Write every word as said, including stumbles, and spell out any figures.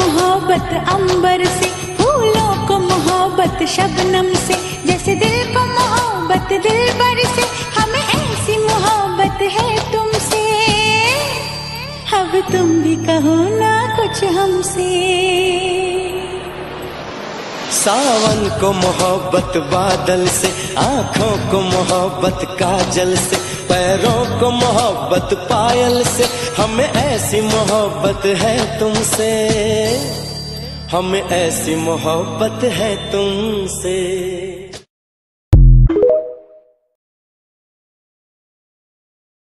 मोहब्बत अंबर से, फूलों को मोहब्बत शबनम से, जैसे दिल को मोहब्बत दिलबर से, हमें ऐसी मोहब्बत है तुमसे। अब तुम भी कहो ना कुछ हमसे। सावन को मोहब्बत बादल से, आँखों को मोहब्बत काजल से, पैरों को मोहब्बत पायल से, हमें ऐसी मोहब्बत है तुमसे, हमें ऐसी मोहब्बत है तुमसे।